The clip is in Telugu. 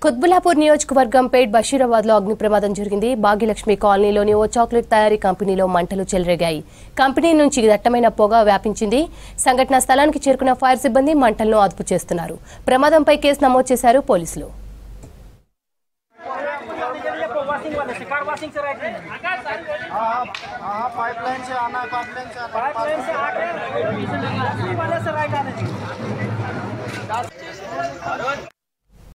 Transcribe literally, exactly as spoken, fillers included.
Quthbullapur నియోజకవర్గం పేట్ బషీరాబాద్ లో అగ్ని ప్రమాదం జరిగింది. భాగ్యలక్ష్మి కాలనీలోని ఓ చాక్లెట్ తయారీ కంపెనీలో మంటలు చెలరేగాయి. కంపెనీ నుంచి దట్టమైన పొగ వ్యాపించింది. సంఘటనా స్థలానికి చేరుకున్న ఫైర్ సిబ్బంది మంటలను అదుపు చేస్తున్నారు. ప్రమాదంపై కేసు నమోదు చేశారు పోలీసులు.